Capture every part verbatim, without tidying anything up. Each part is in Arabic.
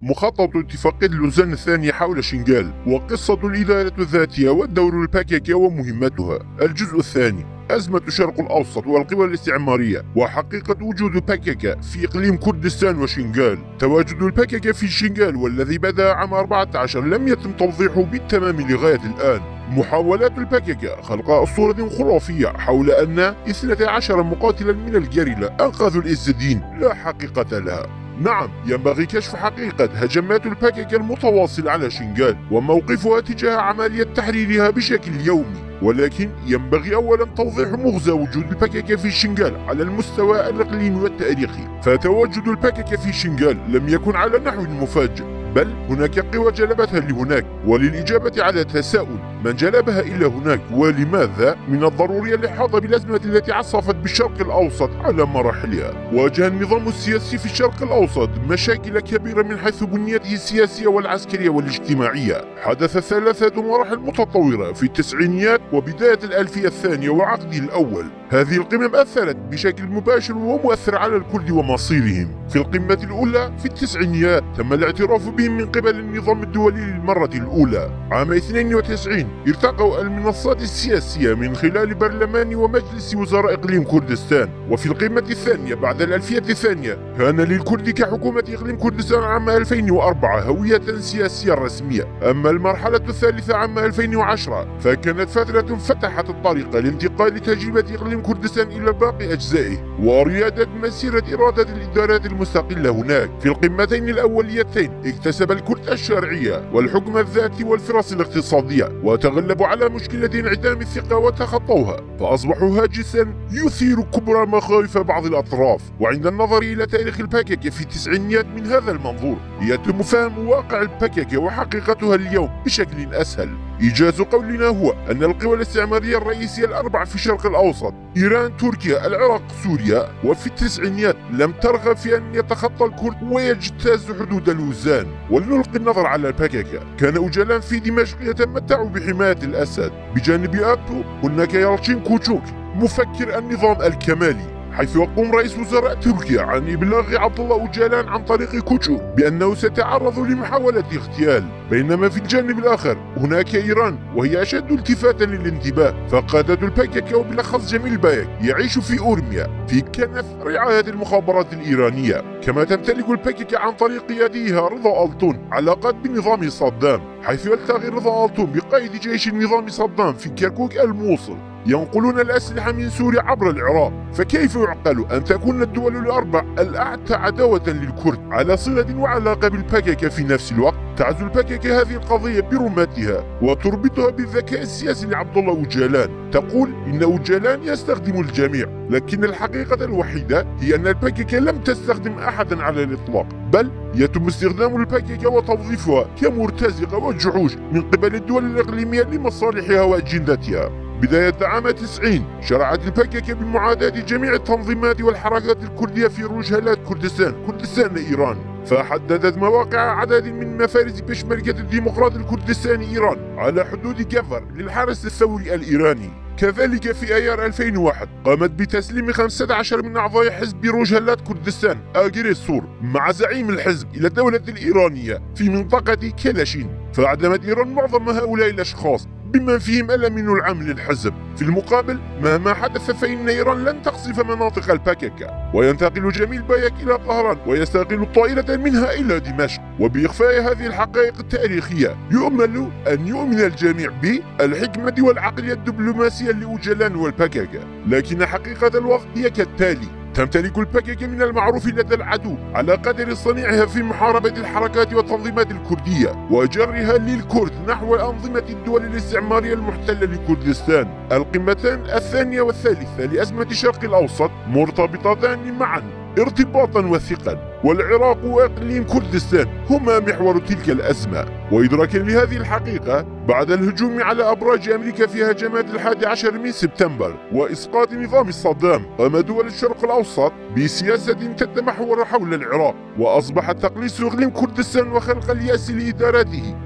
مخطط اتفاقية لوزان الثانية حول شنغال، وقصة الإدارة الذاتية والدور الباكيكي ومهمتها. الجزء الثاني: أزمة الشرق الأوسط والقوى الاستعمارية وحقيقة وجود الباكيكا في إقليم كردستان وشنغال. تواجد الباكيكا في شنغال والذي بدأ عام أربعة عشر لم يتم توضيحه بالتمام لغاية الآن. محاولات الباكيكا خلق أسطورة خرافية حول أن اثنتي عشر مقاتلا من الجريلا أنقذوا الإزدين لا حقيقة لها. نعم، ينبغي كشف حقيقة هجمات الباكيكا المتواصلة على شنغال وموقفها تجاه عملية تحريرها بشكل يومي، ولكن ينبغي أولا توضيح مغزى وجود الباكيكا في شنغال على المستوى الإقليمي والتاريخي. فتواجد الباكيكا في شنغال لم يكن على نحو مفاجئ، بل هناك قوى جلبتها لهناك. وللإجابة على تساؤل من جلبها إلى هناك ولماذا، من الضروري الإحاطة بالأزمة التي عصفت بالشرق الأوسط على مراحلها. واجه النظام السياسي في الشرق الأوسط مشاكل كبيرة من حيث بنيته السياسية والعسكرية والاجتماعية. حدثت ثلاثة مراحل متطورة في التسعينيات وبداية الألفية الثانية وعقده الأول. هذه القمم أثرت بشكل مباشر ومؤثر على الكرد ومصيرهم. في القمة الأولى في التسعينيات تم الاعتراف بهم من قبل النظام الدولي للمرة الأولى. عام اثنين وتسعين ارتقوا المنصات السياسية من خلال برلمان ومجلس وزراء إقليم كردستان. وفي القمة الثانية بعد الألفية الثانية كان للكرد كحكومة إقليم كردستان عام ألفين وأربعة هوية سياسية رسمية. أما المرحلة الثالثة عام ألفين وعشرة فكانت فترة فتحت الطريق لانتقال تجربة إقليم كردستان إلى باقي أجزائه وريادة مسيرة إرادة الإدارات المستقلة هناك. في القمتين الأوليتين اكتسب الكرد الشرعية والحكم الذاتي والفرص الاقتصادية، وتغلبوا على مشكلة انعدام الثقة وتخطوها، فأصبحوا هاجسا يثير كبرى مخاوف بعض الأطراف. وعند النظر إلى تاريخ الباكيكا في التسعينيات من هذا المنظور يتم فهم واقع الباكيكا وحقيقتها اليوم بشكل أسهل. إيجاز قولنا هو أن القوى الاستعمارية الرئيسية الأربع في الشرق الأوسط إيران، تركيا، العراق، سوريا، وفي التسعينيات لم ترغب في أن يتخطى الكرد ويجتاز حدود لوزان. ولنلقي النظر على الباكيكا. كان أوجلان في دمشق يتمتع بحماية الأسد، بجانب أبتو هناك يلتشين كوچوك مفكر النظام الكمالي، حيث يقوم رئيس وزراء تركيا عن إبلاغ عبد الله أوجلان عن طريق كوچوك بأنه سيتعرض لمحاولة اغتيال. بينما في الجانب الآخر هناك إيران وهي أشد التفاتا للانتباه، فقادة الباكيكا وبالأخص جميل بايك يعيش في أورميا في كنف رعاية المخابرات الإيرانية. كما تمتلك الباكيكا عن طريق قياديها رضا ألطون علاقات بنظام صدام، حيث يلتقي رضا ألطون بقائد جيش النظام صدام في كركوك الموصل ينقلون الأسلحة من سوريا عبر العراق. فكيف يعقل أن تكون الدول الأربع الأعتى عداوة للكرد على صلة وعلاقة بالباكيكا في نفس الوقت؟ تعزو الباكيكا هذه القضية برمتها وتربطها بالذكاء السياسي لعبد الله أوجلان. تقول إن أوجلان يستخدم الجميع، لكن الحقيقة الوحيدة هي أن الباكيكا لم تستخدم أحدا على الإطلاق، بل يتم استخدام الباكيكا وتوظيفها كمرتزقة وجحوش من قبل الدول الإقليمية لمصالحها وأجندتها. بداية عام تسعين شرعت الباكيكا بمعاداة جميع التنظيمات والحركات الكردية في رجالات كردستان كردستان إيران، فحددت مواقع عدد من مفارز بشمركة الديمقراط الكردستاني إيران على حدود كفر للحرس الثوري الإيراني. كذلك في أيار ألفين وواحد قامت بتسليم خمسة عشر من أعضاء حزب رجالات كردستان آغير السور مع زعيم الحزب إلى الدولة الإيرانية في منطقة كلاشين، فأعدمت إيران معظم هؤلاء الأشخاص بما فيهم الأمين العام للحزب. في المقابل مهما حدث فإن إيران لن تقصف مناطق الباكيكا، وينتقل جميل بايك إلى طهران ويستقل طائرة منها إلى دمشق. وبإخفاء هذه الحقائق التاريخية يؤمل أن يؤمن الجميع بالحكمة والعقلية الدبلوماسية لأوجلان والباكيكا، لكن حقيقة الوضع هي كالتالي: تمتلك الباكيكا من المعروف لدى العدو على قدر صنيعها في محاربة الحركات والتنظيمات الكردية وجرها للكرد نحو أنظمة الدول الاستعمارية المحتلة لكردستان. القمتان الثانية والثالثة لأزمة الشرق الأوسط مرتبطتان معا ارتباطا وثيقا، والعراق وإقليم كردستان هما محور تلك الأزمة. وإدراكا لهذه الحقيقة بعد الهجوم على أبراج أمريكا في هجمات الحادي عشر من سبتمبر وإسقاط نظام صدام، قام دول الشرق الأوسط بسياسة تتمحور حول العراق، وأصبح تقليص إقليم كردستان وخلق اليأس لإدارته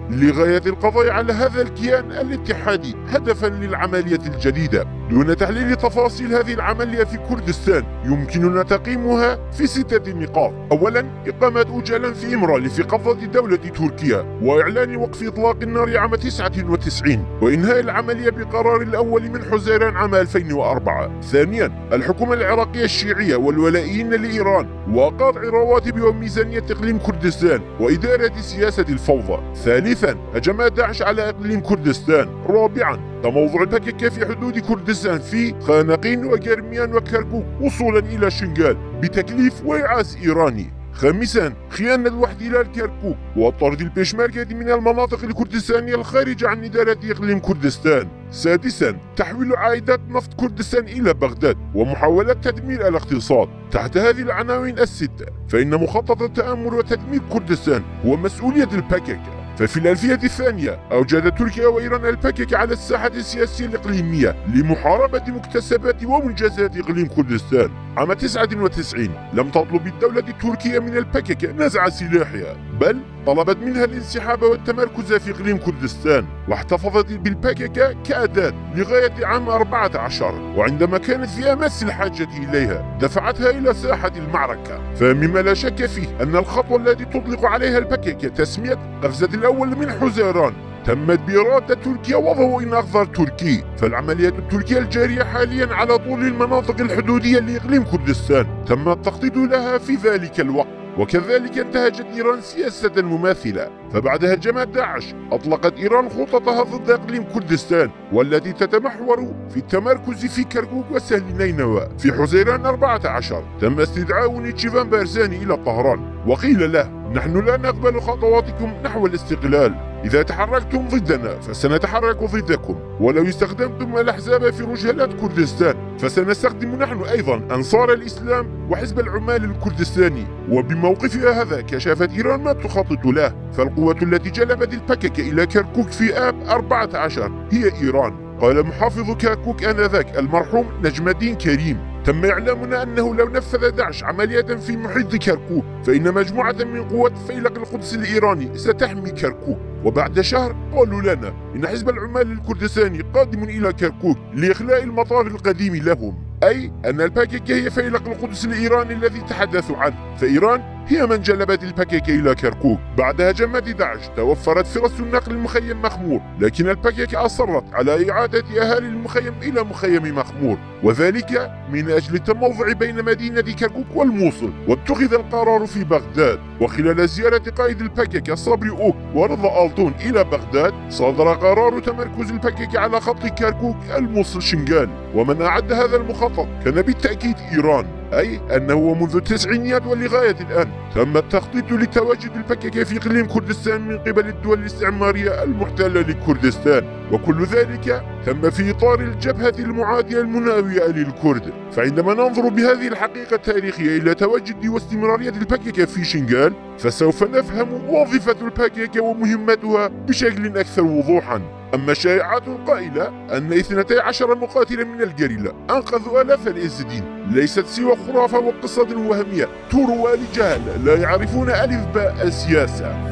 لغاية القضاء على هذا الكيان الاتحادي هدفا للعملية الجديدة. دون تحليل تفاصيل هذه العملية في كردستان يمكننا تقييمها في ستة نقاط. أولا، إقامة أجالا في إمرال في قبضة دولة تركيا وإعلان وقف إطلاق النار عام تسعة وتسعين وإنهاء العملية بقرار الأول من حزيران عام ألفين وأربعة. ثانيا، الحكومة العراقية الشيعية والولائيين لإيران وقطع رواتب وميزانية إقليم كردستان وإدارة سياسة الفوضى. ثالثا، هجمات داعش على إقليم كردستان. رابعا، تموضع البكك في حدود كردستان في خانقين وكرميان وكركوك وصولا إلى شنغال بتكليف وإعاز إيراني. خامسا، خيانة الاحتلال كركوك وطرد البيشمركة من المناطق الكردستانية الخارجة عن إدارة إقليم كردستان. سادسا، تحويل عائدات نفط كردستان إلى بغداد ومحاولة تدمير الاقتصاد. تحت هذه العناوين الستة فإن مخطط التآمر وتدمير كردستان هو مسؤولية البكك. ففي الألفية الثانية أوجد تركيا وإيران البكك على الساحة السياسية الإقليمية لمحاربة مكتسبات ومنجزات إقليم كردستان. عام تسعة وتسعين لم تطلب الدولة التركية من البكك نزع سلاحها، بل طلبت منها الانسحاب والتمركز في إقليم كردستان، واحتفظت بالبكك كأداة لغاية عام أربعة عشر، وعندما كانت في أمس الحاجة إليها دفعتها إلى ساحة المعركة. فمما لا شك فيه أن الخطوة التي تطلق عليها البكك تسمية قفزة الأول من حزيران تمت بإرادة تركيا وضوء أخضر تركي. فالعملية التركية الجارية حاليا على طول المناطق الحدودية لإقليم كردستان تم التخطيط لها في ذلك الوقت، وكذلك انتهجت إيران سياسة مماثلة. فبعد هجمات داعش أطلقت إيران خططها ضد إقليم كردستان والتي تتمحور في التمركز في كركوك وسهل نينوى. في حزيران أربعة عشر تم استدعاء نيتشيفان بارزاني إلى طهران وقيل له: نحن لا نقبل خطواتكم نحو الاستقلال، إذا تحركتم ضدنا فسنتحرك ضدكم، ولو استخدمتم الأحزاب في رجالات كردستان فسنستخدم نحن أيضا أنصار الإسلام وحزب العمال الكردستاني. وبموقفها هذا كشفت إيران ما تخطط له. فالقوة التي جلبت البكك إلى كركوك في آب أربعة عشر هي إيران. قال محافظ كركوك آنذاك المرحوم نجم الدين كريم: تم إعلامنا أنه لو نفذ داعش عملية في محيط كركوك فإن مجموعة من قوات فيلق القدس الإيراني ستحمي كركوك. وبعد شهر قالوا لنا إن حزب العمال الكردستاني قادم إلى كركوك لإخلاء المطار القديم لهم، أي أن البكك هي فيلق القدس الإيراني الذي تحدثوا عنه. فإيران هي من جلبت البكك إلى كركوك. بعد هجمات داعش توفرت فرص النقل مخيم مخمور، لكن البكك أصرت على إعادة أهالي المخيم إلى مخيم مخمور، وذلك من أجل التموضع بين مدينة كركوك والموصل. واتخذ القرار في بغداد. وخلال زيارة قائد البكك صبري أوك ورضا ألطون إلى بغداد صدر قرار تمركز البكك على خط كركوك الموصل شنغال. ومن أعد هذا المخطط كان بالتأكيد إيران، أي أنه منذ التسعينيات ولغاية الآن تم التخطيط لتواجد البكك في إقليم كردستان من قبل الدول الاستعمارية المحتلة لكردستان، وكل ذلك تم في إطار الجبهة المعادية المناوية للكرد. فعندما ننظر بهذه الحقيقة التاريخية إلى تواجد واستمرارية البكك في شنغال فسوف نفهم وظيفة البكك ومهمتها بشكل أكثر وضوحا. أما الشائعات القائلة أن اثنتي عشر مقاتلا من الجريلا أنقذوا آلاف الإزدين ليست سوى خرافة وقصة وهمية تروى لجهل لا يعرفون ألف باء السياسة.